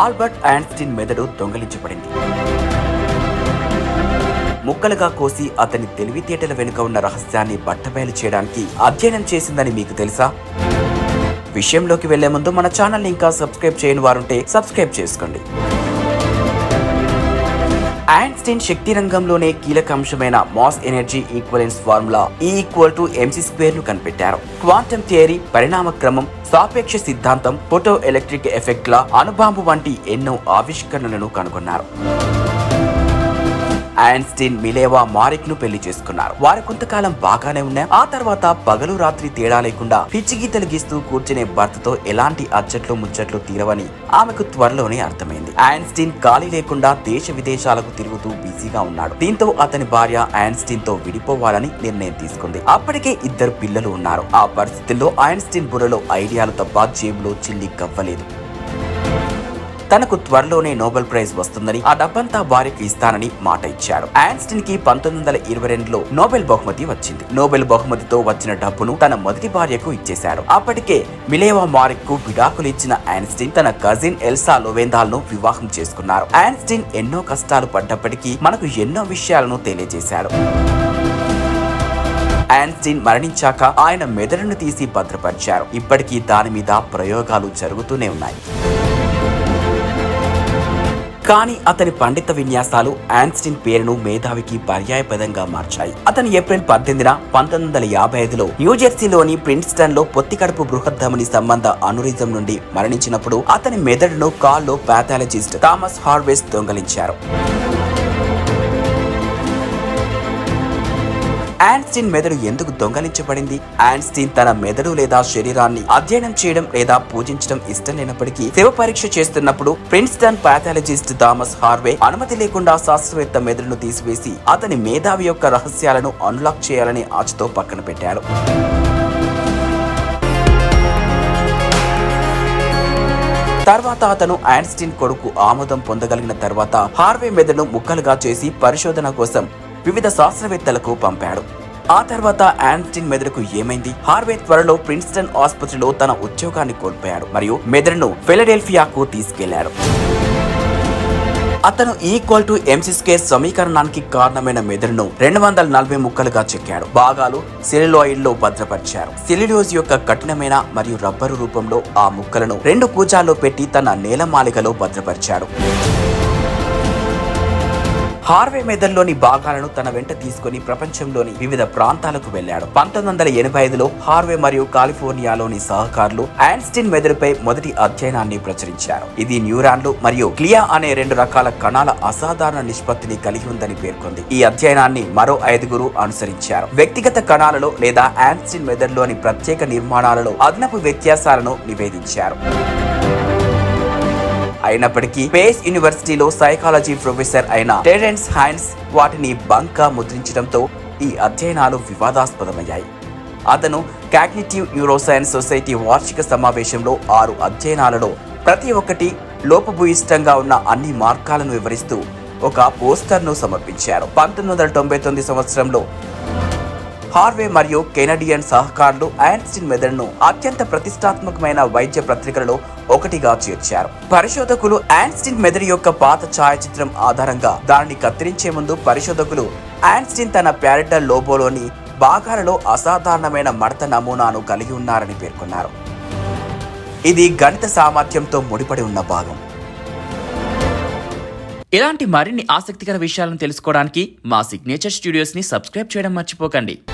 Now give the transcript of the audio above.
Albert Einstein మెదడు దొంగిలించబడింది. ముక్కలుగా కోసి అతని తెలివితేటల వెనుక ఉన్న రహస్యాన్ని బట్టబయలు చేయడానికి అధ్యయనం చేసిందని మీకు తెలుసా? విషయంలోకి వెళ్లే ముందు మన ఛానల్ ఇంకా సబ్స్క్రైబ్ చేయని వారుంటే సబ్స్క్రైబ్ చేసుకోండి. ఐన్స్టీన్ శక్తి రంగంలోనే కీలక అంశమైన mass energy equivalence formula E=mc² ను కనిపెట్టారు. క్వాంటం థియరీ, పరిణామ క్రమం, సాపేక్ష సిద్ధాంతం, ఫోటో ఎలక్ట్రిక్ ఎఫెక్ట్ల, అణుబాంబు వంటి ఎన్నో ఆవిష్కరణలను కనుగొన్నారు. ఐన్స్టీన్ మిలేవా మారిక్ ను పెళ్లి చేసుకున్నారు. వారు కొంతకాలం బాగానే ఉన్నా ఆ తర్వాత పగలు రాత్రి తేడా లేకుండా పిచ్చి గీతలు గీస్తూ కూర్చునే భర్తతో ఎలాంటి అచ్చట్లు ముచ్చట్లు తీరవని ఆమెకు త్వరలోనే అర్థమైంది. ఐన్స్టీన్ ఖాళీ లేకుండా దేశ విదేశాలకు తిరుగుతూ బిజీగా ఉన్నాడు. దీంతో అతని భార్య ఐన్స్టీన్ తో విడిపోవాలని నిర్ణయం తీసుకుంది. అప్పటికే 2 పిల్లలు ఉన్నారు. ఆ పరిస్థితుల్లో ఐన్స్టీన్ బుర్రలో ఐడియాలు తప్ప జేబులో చిల్లి కవ్వలేదు. తనకు త్వరలోనే నోబెల్ ప్రైజ్ వస్తుందని, ఆ డబ్బంతా భార్యకు ఇస్తానని మాట ఇచ్చాడు. ఐన్స్టీన్ కి 1922లో నోబెల్ బహుమతి వచ్చింది. నోబెల్ బహుమతితో వచ్చిన డబ్బును తన మొదటి భార్యకు ఇచ్చేశాడు. అప్పటికే మిలేవా మారిక్ కు విడాకులు ఇచ్చిన ఐన్స్టీన్ తన కజిన్ ఎల్సా లోవెందాల్ ను వివాహం చేసుకున్నారు. ఐన్స్టీన్ ఎన్నో కష్టాలు పడ్డప్పటికీ మనకు ఎన్నో విషయాలను తెలియజేశాడు. ఐన్స్టీన్ మరణించాక ఆయన మెదడును తీసి భద్రపరిచారు. ఇప్పటికీ దాని మీద ప్రయోగాలు జరుగుతూనే ఉన్నాయి. కానీ అతని పండిత విన్యాసాలు ఐన్స్టీన్ పేరును మేధావికి పర్యాయపదంగా మార్చాయి. అతను ఏప్రిల్ 18, 1955లో న్యూజెర్సీలోని ప్రిన్స్టన్ లో పొత్తికడుపు బృహద్ధమని సంబంధ అనురిజం నుండి మరణించినప్పుడు అతని మెదడును కాల్లో పాథాలజిస్ట్ థామస్ హార్వెస్ దొంగలించారు. ఐన్స్టీన్ మెదడు ఎందుకు దొంగలించబడింది? ఐన్స్టీన్ తన మెదడు లేదా శరీరాన్ని అధ్యయనం చేయడం లేదా పూజించడం ఇష్టం లేనప్పటికీ శవ పరీక్ష చేస్తున్నప్పుడు ప్రిన్స్టన్ పాథాలజిస్ట్ థామస్ హార్వే అనుమతి లేకుండా శాస్త్రవేత్త మెదడును తీసివేసి అతని మేధావి యొక్క రహస్యాలను అన్లాక్ చేయాలని ఆశతో పక్కన పెట్టాడు. తర్వాత అతను ఐన్స్టీన్ కొడుకు ఆమోదం పొందగలిగిన తర్వాత హార్వే మెదడును ముక్కలుగా చేసి పరిశోధన కోసం వివిధ శాస్త్రవేత్తలకు పంపాడు. ఆ తర్వాత ఐన్స్టీన్ మెదడుకు ఏమైంది? హార్వే త్వరలో ప్రిన్స్టన్ ఆసుపత్రిలో తన ఉద్యోగాన్ని కోల్పోయాడు మరియు మెదడును ఫిలడెల్ఫియాకు తీసుకెళ్లాడు. అతను E=mc² సమీకరణానికి కారణమైన మెదడును 240 ముక్కలుగా చెక్కాడు. భాగాలు సెల్యులాయిడ్ లో భద్రపరిచారు. సెల్యులోజ్ యొక్క కఠినమైన మరియు రబ్బరు రూపంలో ఆ ముక్కలను 2 కూజాల్లో పెట్టి తన నేలమాళిగలో భద్రపరిచాడు. హార్వే మెదడులోని భాగాలను తన వెంట తీసుకుని ప్రపంచంలోని వివిధ ప్రాంతాలకు వెళ్లాడు. 1985లో హార్వే మరియు కాలిఫోర్నియాలోని సహకారులు ఐన్స్టీన్ మెదడుపై మొదటి అధ్యయనాన్ని ప్రచురించారు. ఇది న్యూరాన్లు మరియు గ్లియా అనే 2 రకాల కణాల అసాధారణ నిష్పత్తిని కలిగి ఉందని పేర్కొంది. ఈ అధ్యయనాన్ని మరో 5 అనుసరించారు. వ్యక్తిగత కణాలలో లేదా ఐన్స్టీన్ మెదడులోని ప్రత్యేక నిర్మాణాలలో అదనపు వ్యత్యాసాలను నివేదించారు. అయినప్పటికీ పేస్ యూనివర్సిటీలో సైకాలజీ ప్రొఫెసర్ అయిన టెరెన్స్ హైన్స్ వాటిని బంకా ముద్రించడంతో ఈ అధ్యయనాలు వివాదాస్పదమయ్యాయి. అతను కాగ్నిటివ్ న్యూరోసైన్స్ సొసైటీ వార్షిక సమావేశంలో 6 అధ్యయనాలలో ప్రతి ఒక్కటి లోపభూయిష్టంగా ఉన్న అన్ని మార్గాలను వివరిస్తూ ఒక పోస్టర్ను సమర్పించారు. 1999 సంవత్సరంలో హార్వే మరియు కెనడియన్ సహకారులు ఐన్స్టీన్ మెదడును అత్యంత ప్రతిష్టాత్మకమైన వైద్య పత్రికలలో ఒకటిగా చేర్చారు. పరిశోధకులు ఐన్స్టీన్ మెదడు యొక్క పాత ఛాయాచిత్రం ఆధారంగా దానిని కత్తిరించే ముందు పరిశోధకులు ఐన్స్టీన్ తన ప్యారిటల్ లోబోలోని భాగాలలో అసాధారణమైన మడత నమూనాను కలిగి ఉన్నారని పేర్కొన్నారు. ఇది గణిత సామర్థ్యంతో ముడిపడి ఉన్న భాగం. ఇలాంటి మరిన్ని ఆసక్తికర విషయాలను తెలుసుకోవడానికి మా సిగ్నేచర్ స్టూడియోస్ ని సబ్స్క్రైబ్ చేయడం మర్చిపోకండి.